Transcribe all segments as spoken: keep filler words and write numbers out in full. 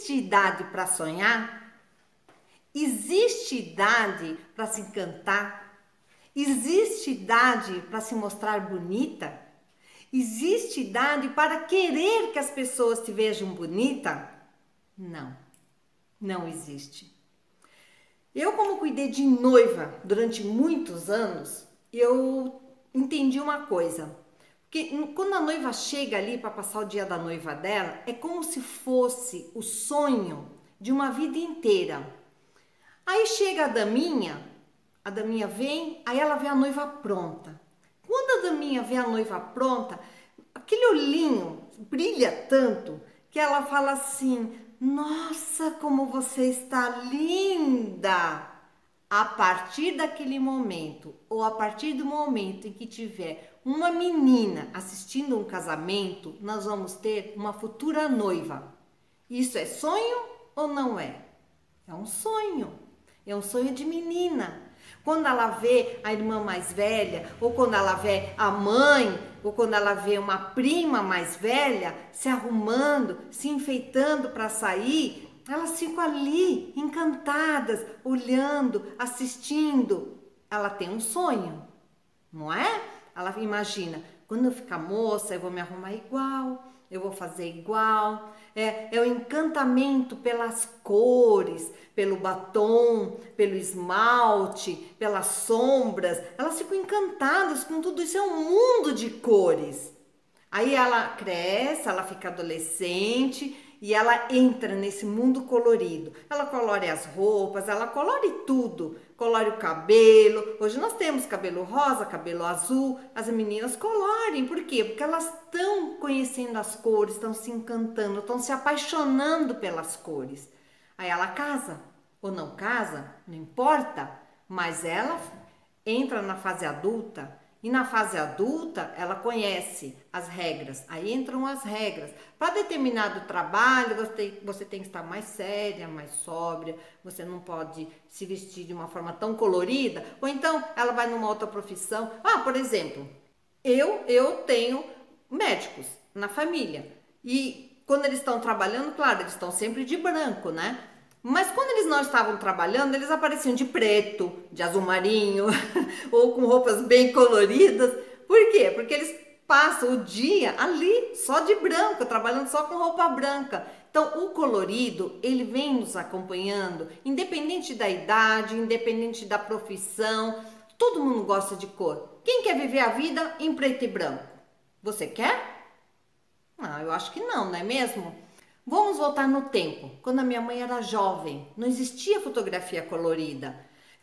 existe idade para sonhar? Existe idade para se encantar? Existe idade para se mostrar bonita? Existe idade para querer que as pessoas te vejam bonita? Não, não existe. Eu, como cuidei de noiva durante muitos anos, eu entendi uma coisa. Porque quando a noiva chega ali para passar o dia da noiva dela, é como se fosse o sonho de uma vida inteira. Aí chega a daminha, a daminha vem, aí ela vê a noiva pronta. Quando a daminha vê a noiva pronta, aquele olhinho brilha tanto que ela fala assim: nossa, como você está linda! A partir daquele momento, ou a partir do momento em que tiver uma menina assistindo um casamento, nós vamos ter uma futura noiva. Isso é sonho ou não é? É um sonho. É um sonho de menina. Quando ela vê a irmã mais velha, ou quando ela vê a mãe, ou quando ela vê uma prima mais velha se arrumando, se enfeitando para sair, elas ficam ali encantadas, olhando, assistindo. Ela tem um sonho, não é? Ela imagina, quando eu ficar moça, eu vou me arrumar igual, eu vou fazer igual. É, é o encantamento pelas cores, pelo batom, pelo esmalte, pelas sombras. Elas ficam encantadas com tudo isso, é um mundo de cores. Aí ela cresce, ela fica adolescente e ela entra nesse mundo colorido. Ela colore as roupas, ela colore tudo. Colore o cabelo. Hoje nós temos cabelo rosa, cabelo azul. As meninas colorem. Por quê? Porque elas estão conhecendo as cores, estão se encantando, estão se apaixonando pelas cores. Aí ela casa ou não casa, não importa, mas ela entra na fase adulta. E na fase adulta, ela conhece as regras. Aí entram as regras. Para determinado trabalho, você tem, você tem que estar mais séria, mais sóbria. Você não pode se vestir de uma forma tão colorida. Ou então, ela vai numa outra profissão. Ah, por exemplo, eu, eu tenho médicos na família. E quando eles estão trabalhando, claro, eles estão sempre de branco, né? Mas quando eles não estavam trabalhando, eles apareciam de preto, de azul marinho, ou com roupas bem coloridas. Por quê? Porque eles passam o dia ali só de branco, trabalhando só com roupa branca. Então, o colorido, ele vem nos acompanhando, independente da idade, independente da profissão. Todo mundo gosta de cor. Quem quer viver a vida em preto e branco? Você quer? Ah, eu acho que não, não é mesmo? Vamos voltar no tempo, quando a minha mãe era jovem, não existia fotografia colorida.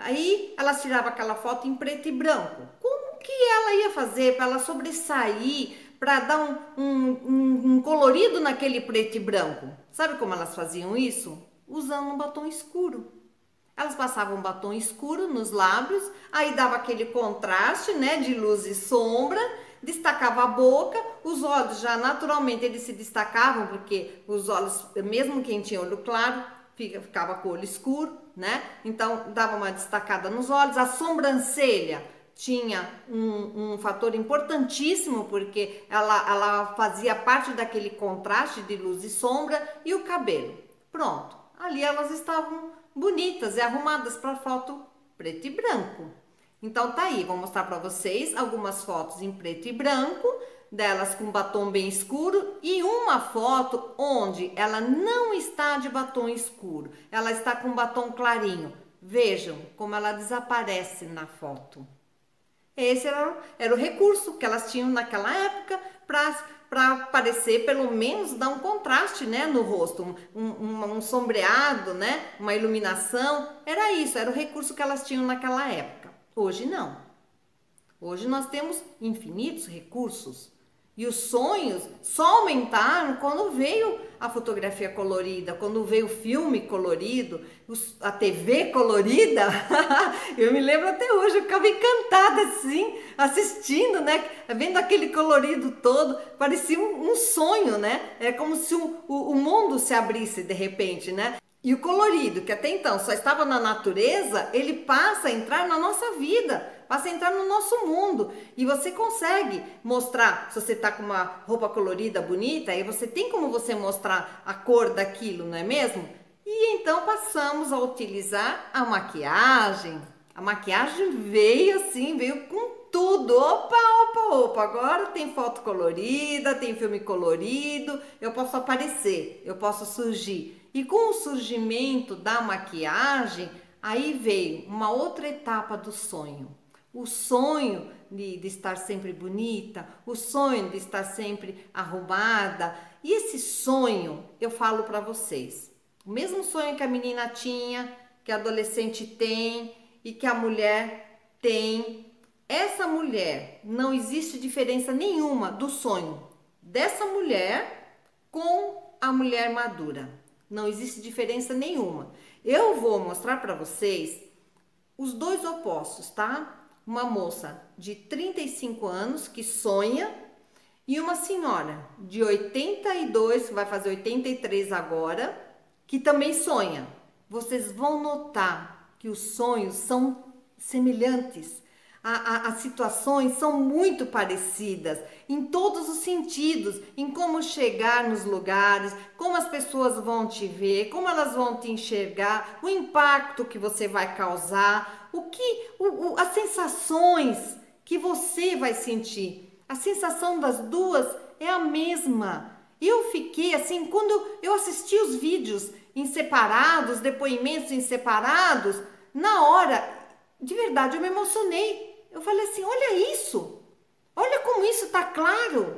Aí ela tirava aquela foto em preto e branco. Como que ela ia fazer para ela sobressair, para dar um, um, um, um colorido naquele preto e branco? Sabe como elas faziam isso? Usando um batom escuro. Elas passavam um batom escuro nos lábios, aí dava aquele contraste, né, de luz e sombra, destacava a boca, os olhos já naturalmente eles se destacavam, porque os olhos, mesmo quem tinha olho claro, ficava com o olho escuro, né? Então dava uma destacada nos olhos. A sobrancelha tinha um, um fator importantíssimo, porque ela, ela fazia parte daquele contraste de luz e sombra. E o cabelo, pronto, ali elas estavam bonitas e arrumadas para foto preto e branco. Então tá aí, vou mostrar para vocês algumas fotos em preto e branco, delas com batom bem escuro, e uma foto onde ela não está de batom escuro, ela está com batom clarinho. Vejam como ela desaparece na foto. Esse era, era o recurso que elas tinham naquela época para parecer, pelo menos, dar um contraste, né, no rosto, um, um, um sombreado, né, uma iluminação. Era isso, era o recurso que elas tinham naquela época. Hoje não. Hoje nós temos infinitos recursos. E os sonhos só aumentaram quando veio a fotografia colorida, quando veio o filme colorido, a T V colorida. Eu me lembro até hoje, eu ficava encantada assim, assistindo, né? Vendo aquele colorido todo, parecia um, um sonho, né? É como se o, o, o mundo se abrisse de repente, né? E o colorido, que até então só estava na natureza, ele passa a entrar na nossa vida, Basta entrar no nosso mundo e você consegue mostrar, se você tá com uma roupa colorida, bonita, aí você tem como você mostrar a cor daquilo, não é mesmo? E então passamos a utilizar a maquiagem. A maquiagem veio assim, veio com tudo. Opa, opa, opa, agora tem foto colorida, tem filme colorido, eu posso aparecer, eu posso surgir. E com o surgimento da maquiagem, aí veio uma outra etapa do sonho. O sonho de, de estar sempre bonita, o sonho de estar sempre arrumada. E esse sonho, eu falo para vocês, o mesmo sonho que a menina tinha, que a adolescente tem e que a mulher tem. Essa mulher, não existe diferença nenhuma do sonho dessa mulher com a mulher madura. Não existe diferença nenhuma. Eu vou mostrar para vocês os dois opostos, tá? Uma moça de trinta e cinco anos que sonha e uma senhora de oitenta e dois, que vai fazer oitenta e três agora, que também sonha. Vocês vão notar que os sonhos são semelhantes. A, a, as situações são muito parecidas em todos os sentidos, em como chegar nos lugares, como as pessoas vão te ver, como elas vão te enxergar, o impacto que você vai causar, o que, o, o, as sensações que você vai sentir. A sensação das duas é a mesma. Eu fiquei assim, quando eu assisti os vídeos em separados, depoimentos em separados, na hora, de verdade, eu me emocionei. Eu falei assim, olha isso, olha como isso tá claro,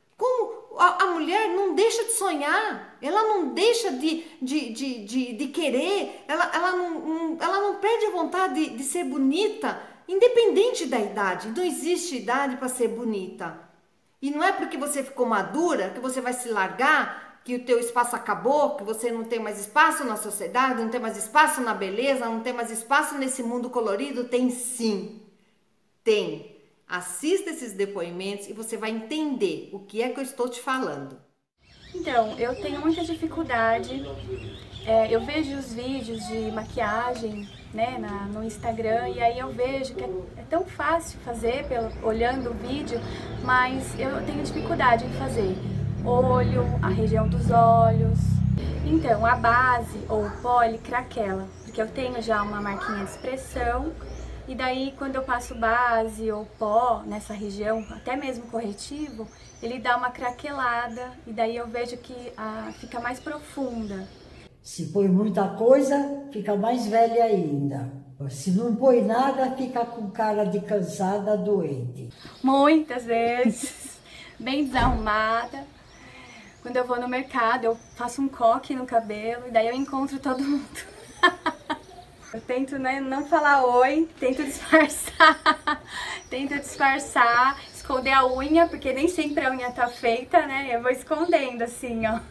como a, a mulher não deixa de sonhar, ela não deixa de, de, de, de, de querer, ela, ela, não, não, ela não perde a vontade de, de ser bonita, independente da idade. Não existe idade para ser bonita. E não é porque você ficou madura que você vai se largar, que o teu espaço acabou, que você não tem mais espaço na sociedade, não tem mais espaço na beleza, não tem mais espaço nesse mundo colorido. Tem sim. Tem. Assista esses depoimentos e você vai entender o que é que eu estou te falando. Então, eu tenho muita dificuldade, é, eu vejo os vídeos de maquiagem, né, na, no Instagram, e aí eu vejo que é, é tão fácil fazer pelo, olhando o vídeo, mas eu tenho dificuldade em fazer olho, a região dos olhos. Então, a base ou o pó, ele craquela, porque eu tenho já uma marquinha de expressão. E daí, quando eu passo base ou pó nessa região, até mesmo corretivo, ele dá uma craquelada e daí eu vejo que ah, fica mais profunda. Se põe muita coisa, fica mais velha ainda. Se não põe nada, fica com cara de cansada, doente. Muitas vezes, bem desarrumada. Quando eu vou no mercado, eu faço um coque no cabelo e daí eu encontro todo mundo. Eu tento, né, não falar oi, tento disfarçar, tento disfarçar, esconder a unha, porque nem sempre a unha tá feita, né, eu vou escondendo assim, ó.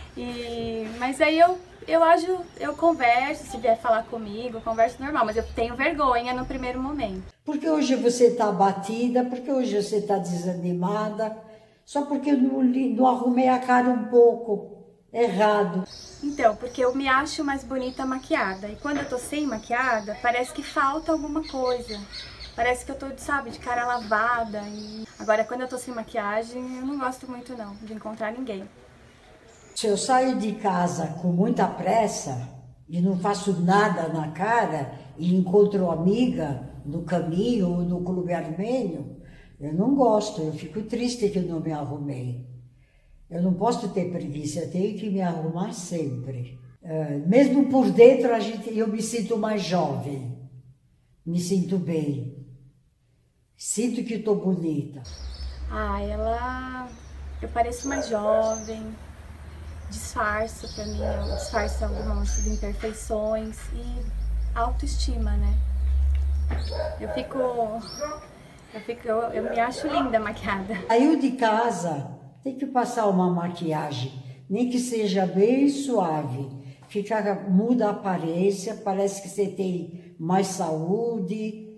E, mas aí eu, eu acho, eu converso, se vier falar comigo, eu converso normal, mas eu tenho vergonha no primeiro momento. Porque hoje você tá abatida, porque hoje você tá desanimada, só porque eu não, não arrumei a cara um pouco. Errado. Então, porque eu me acho mais bonita maquiada. E quando eu tô sem maquiada, parece que falta alguma coisa. Parece que eu tô, sabe, de cara lavada. E agora, quando eu tô sem maquiagem, eu não gosto muito, não, de encontrar ninguém. Se eu saio de casa com muita pressa e não faço nada na cara e encontro uma amiga no caminho ou no Clube Armênio, eu não gosto, eu fico triste que eu não me arrumei. Eu não posso ter preguiça, eu tenho que me arrumar sempre. Uh, mesmo por dentro, a gente, eu me sinto mais jovem, me sinto bem, sinto que estou bonita. Ah, ela... eu pareço mais jovem, disfarço pra mim, eu disfarço algumas imperfeições e autoestima, né? Eu fico... eu, fico, eu, eu me acho linda maquiada. Saiu de casa... Tem que passar uma maquiagem, nem que seja bem suave. Fica, muda a aparência, parece que você tem mais saúde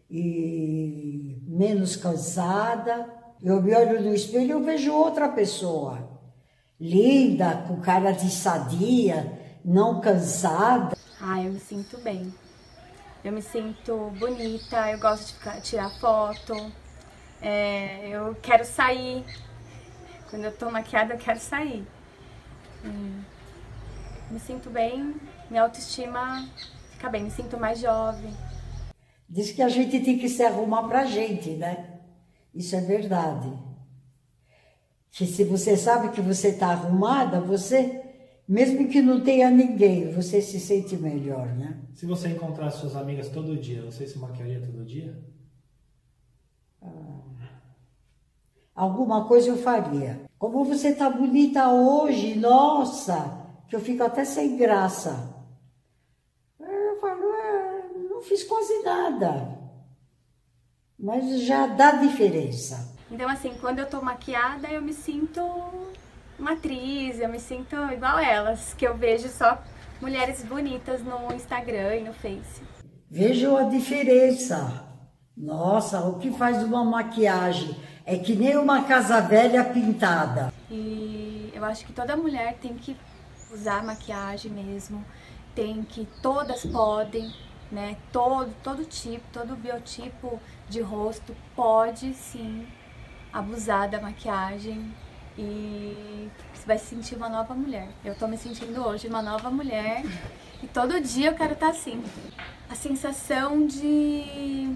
e menos cansada. Eu me olho no espelho e eu vejo outra pessoa. Linda, com cara de sadia, não cansada. Ah, eu me sinto bem. eu me sinto bonita, eu gosto de ficar, tirar foto, é, eu quero sair. Quando eu tô maquiada, eu quero sair. Hum, me sinto bem, minha autoestima fica bem, me sinto mais jovem. Diz que a gente tem que se arrumar pra gente, né? Isso é verdade. Que se você sabe que você tá arrumada, você, mesmo que não tenha ninguém, você se sente melhor, né? Se você encontrasse suas amigas todo dia, você se maquiaria todo dia? Ah, alguma coisa eu faria. Como você tá bonita hoje, nossa, que eu fico até sem graça. Eu falo, é, não fiz quase nada. Mas já dá diferença. Então, assim, quando eu tô maquiada, eu me sinto uma atriz, eu me sinto igual elas, que eu vejo só mulheres bonitas no Instagram e no Face. Vejo a diferença. Nossa, o que faz uma maquiagem é que nem uma casa velha pintada. E eu acho que toda mulher tem que usar maquiagem mesmo, tem que, todas podem, né? Todo, todo tipo, todo biotipo de rosto pode sim abusar da maquiagem e você vai se sentir uma nova mulher. Eu tô me sentindo hoje uma nova mulher e todo dia eu quero estar assim. A sensação de...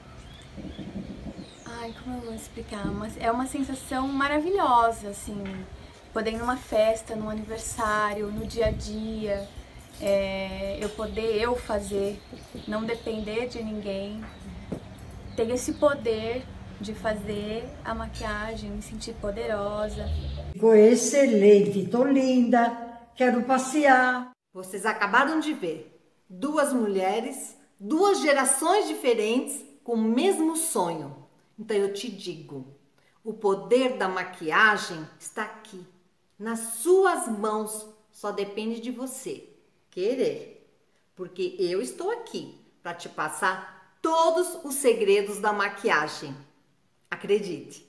Ai, como eu vou explicar? Uma, é uma sensação maravilhosa, assim, poder ir numa festa, num aniversário, no dia a dia, é, eu poder eu fazer, não depender de ninguém, ter esse poder de fazer a maquiagem, me sentir poderosa. Ficou excelente, tô linda, quero passear. Vocês acabaram de ver duas mulheres, duas gerações diferentes com o mesmo sonho. Então eu te digo, o poder da maquiagem está aqui, nas suas mãos, só depende de você querer. Porque eu estou aqui para te passar todos os segredos da maquiagem. Acredite!